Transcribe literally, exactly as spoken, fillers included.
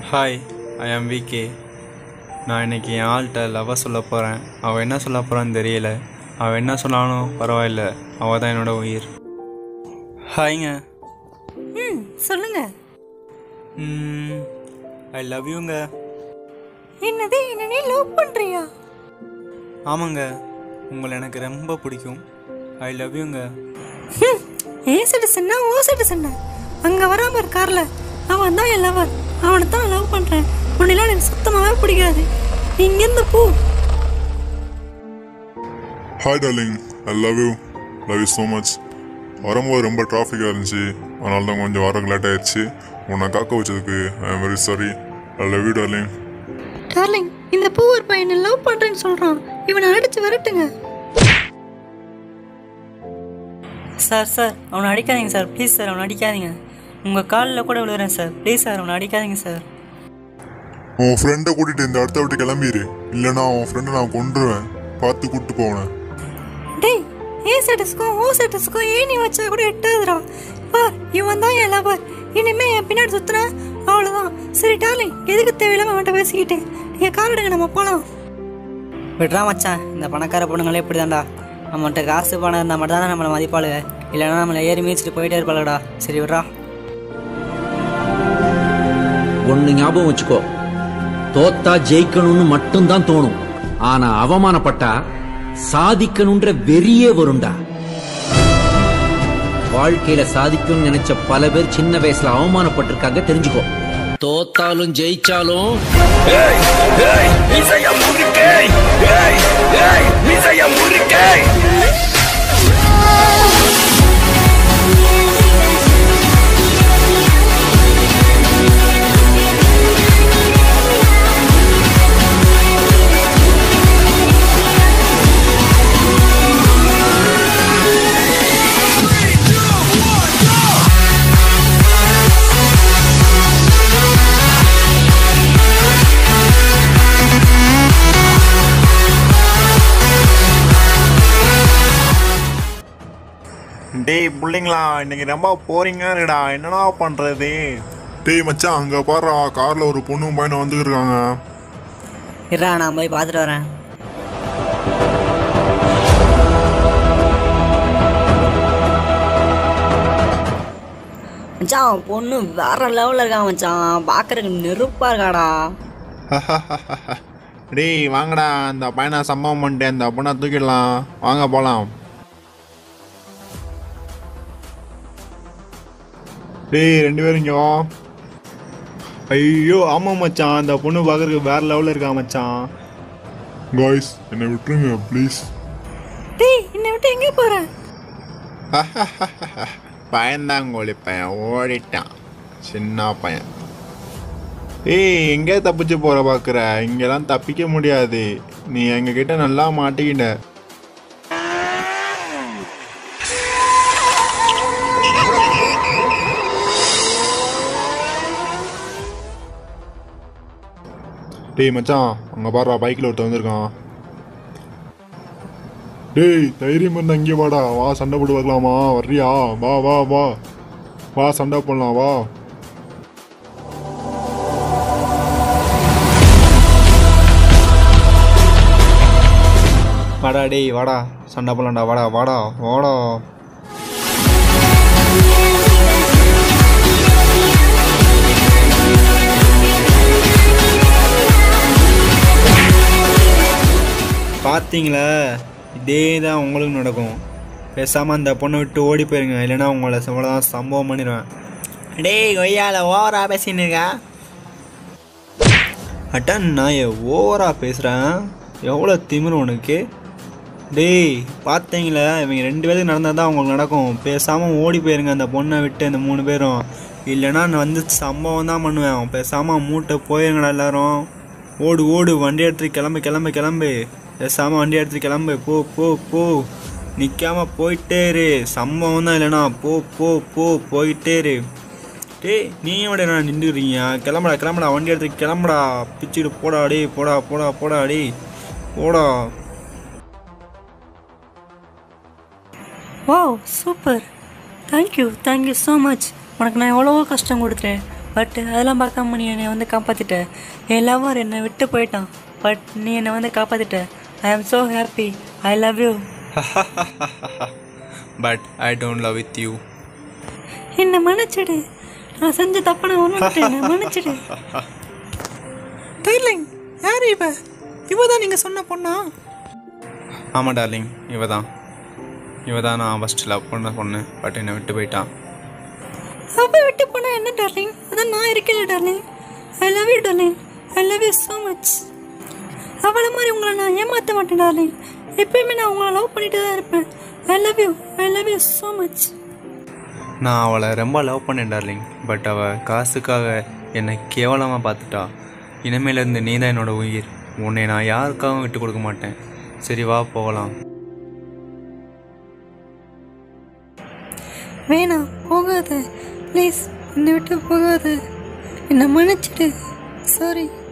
Hi, ஐ ஆம் VK. நான் இன்றைக்கி என் ஆள்கிட்ட லவ்வை சொல்ல போகிறேன். அவள் என்ன சொல்ல போகிறான்னு தெரியல. அவள் என்ன சொன்னாலும் பரவாயில்ல, அவள் தான் என்னோட உயிர். ஹாய்ங்க. ம் சொல்லுங்க. ம் ஐ லவ் யூங்க. என்னது, என்ன நீ லவ் பண்ணுறியா? ஆமாங்க, உங்களை எனக்கு ரொம்ப பிடிக்கும். ஐ லவ் யூங்க. ஏ சிட்டிசன்னா ஓ சிட்டிசன்னா அங்கே வராம இருக்கார்ல, அவன் தான் என் லவர். அவனை தான் லவ் பண்ணுறேன். உன்னெல்லாம் எனக்கு சுத்தமாகவே பிடிக்காது. நீ இங்கேருந்து போ. Hi darling, I love you love you so much. வரும்போது ரொம்ப டிராஃபிக்காக இருந்துச்சு, அதனால தான் கொஞ்சம் வரக்கு லேட் ஆயிடுச்சு. உன்னை காக்க வச்சதுக்கு I am very sorry. I love you darling. Darling, இந்த பூவர் பையனை லவ் பண்ணுறேன்னு சொல்கிறான். இவனை அடித்து விரட்டுங்க. சார் சார் அவனை அடிக்காதீங்க சார், ப்ளீஸ் சார் அவனை அடிக்காதீங்க. உங்கள் காலில் கூட விழுகிறேன் சார், ப்ளீஸ் சார் அவனை அடிக்காதீங்க சார். உன் ஃப்ரெண்டை கூட்டிகிட்டு இந்த இடத்த விட்டு கிளம்பிடு, இல்லைனா உன் ஃப்ரெண்டை நான் கொண்டுருவேன். பார்த்து கூப்பிட்டு போவேன். டேய், ஏ செட்டஸ்க்கும் ஓ செட்டஸ்க்கும் ஏ நீ வச்சா கூட எட்டாதுடா. பார், இவன் தான் என் லவர். இனிமேல் என் பின்னாடி சுற்றுறேன், அவ்வளோதான். சரி டார்லிங், எதுக்கு தேவையில்லாமல் அவன்கிட்ட பேசிக்கிட்டு நீங்கள் கார் எடுங்க, நம்ம போகலாம். விட்றா மச்சான், இந்த பணக்கார பொண்ணுங்களே இப்படி தான்டா. நம்மகிட்ட காசு பணம் இருந்தால் மட்டும் தானே நம்மளை மதிப்பாளுங்க, இல்லைன்னா நம்மளை ஏறி மீச்சிட்டு போயிட்டே இருப்பாளுடா. சரி விட்றா. ஒன்னு ஞாபகம் வச்சுக்கோ, தோத்தா ஜெயிக்கணும்னு மட்டும்தான் தோணும், ஆனா அவமானப்பட்டா சாதிக்கணும்ன்ற வெறியே வரும்டா. வாழ்க்கையில சாதிக்கணும்னு நினைச்ச பல பேர் சின்ன வயசுல அவமானப்பட்டிருக்காங்க, தெரிஞ்சுக்கோ. தோத்தாலும் ஜெயிச்சாலும் டேய் பிள்ளைங்களா, இன்னைக்கு ரொம்ப போறீங்கடா, என்னடா பண்றது? டேய் மச்சான், அங்கே பாரு, காரில் ஒரு பொண்ணும் பையனை வந்துருக்காங்க. இருடா, நான் போய் பார்த்துட்டு வரேன். மச்சான், பொண்ணு வேற லெவலில் இருக்கான் மச்சான், பார்க்கறதுக்கு நெருப்பாக இருக்காடா. டேய் வாங்கடா, அந்த பையனை சம்பவம் பண்ணிட்டு அந்த பொண்ணை தூக்கிடலாம், வாங்க போகலாம். டேய் ரெண்டு பேரும் இங்கே வா. ஐயோ ஆமாம் மச்சான், அந்த பொண்ணு பார்க்கறதுக்கு வேற லெவலில் இருக்கா மச்சான். காய்ஸ், என்னை விட்டுருங்க ப்ளீஸ். டேய், என்னை விட்டு எங்கே போகிறேன்? பயந்தாங்கோழி பையன் ஓடிட்டான், சின்ன பையன். ஏய் எங்கே தப்பிச்சு போகிற பார்க்குற? இங்கெல்லாம் தப்பிக்க முடியாது, நீ எங்ககிட்ட நல்லா மாட்டிக்கிட்ட. டேய் மச்சான், அங்கே பாரு, பைக்கில் ஒருத்தர் வந்திருக்கான். டேய் தைரியம் இருந்தா இங்கே வாடா, வா சண்டை போட்டு பார்க்கலாமா? வர்றியா? வா வா வா வா சண்டை போடலாம், வா. வாடா டேய், வாடா சண்டை போடலாம்டா, வாடா வாடா வாடா. பார்த்தீங்களா, இதே தான் உங்களுக்கு நடக்கும். பேசாமல் அந்த பொண்ணை விட்டு ஓடி போயிருங்க, இல்லைன்னா உங்களை இவ்வளோதான் சம்பவம் பண்ணிடுவேன். டேய் கொய்யால ஓவரா பேசின்னு இருக்கா. அட்டன் நான் ஓவராக பேசுகிறேன், எவ்வளோ திமிரு உனக்கு? டேய் பார்த்தீங்களா, இவங்க ரெண்டு பேருக்கு நடந்தால் தான் உங்களுக்கு நடக்கும். பேசாமல் ஓடி போயிருங்க அந்த பொண்ணை விட்டு, அந்த மூணு பேரும், இல்லைன்னா நான் வந்து சம்பவம் தான் பண்ணுவேன். பேசாமல் மூட்டை போயிருங்கடா எல்லாரும். ஓடு ஓடு, வண்டி எடுத்துட்டு கிளம்பு கிளம்பு கிளம்பு, பேசாமல் வண்டி எடுத்துட்டு கிளம்பு, போ போ போ, நிற்காமல் போயிட்டே இரு. சம்பவம் தான், இல்லைனா போ போ போ போயிட்டே இரு. டேய் நீயும் விட நான் நின்றுறீங்க, கிளம்புடா கிளம்புடா, வண்டி எடுத்துட்டு கிளம்புடா, பிச்சுட்டு போடா டே, போடா போடா போடா டே போடா. Wow super, thank you thank you so much. உனக்கு நான் எவ்வளவோ கஷ்டம் கொடுத்துட்டேன், பட் அதெல்லாம் பார்க்காம நீ என்னை வந்து காப்பாற்றிட்ட. என் லவர் என்னை விட்டு போயிட்டான், பட் நீ என்னை வந்து காப்பாற்றிட்ட. I am so happy. I love you. But I don't love with you. என்னை மன்னிச்சிடு. நான் செஞ்ச தப்ப நான் ஒன்று மன்னிச்சிடு. டார்லிங், யார் இவ? இவ தான் நீங்கள் சொன்ன பொண்ணா? ஆமாம் டார்லிங், இவ தான் இவ தான் நான் ஃபஸ்ட்டு லவ் பண்ண பொண்ணு. பட் என்னை விட்டு போயிட்டான். அவ விட்டு போனா என்ன டார்லிங்? அதான் நான் இருக்கல darling. I love you darling. I love you so much. அவளை மாதிரி உங்களை நான் ஏமாற்ற மாட்டேன் டார்லிங். எப்பயுமே நான் உங்களை லவ் பண்ணிட்டு தான் இருப்பேன். I love you. I love you so much. நான் அவளை ரொம்ப லவ் பண்ணேன் டார்லிங். பட் அவள் காசுக்காக என்னை கேவலமாக பார்த்துட்டா. இனிமேலேருந்து நீ தான் என்னோட உயிர். உன்னை நான் யாருக்காகவும் விட்டு கொடுக்க மாட்டேன். சரி வா போகலாம். வேணாம், போகாத ப்ளீஸ். என்னை விட்டு போகாத. என்னை மன்னிச்சிடு. சாரி.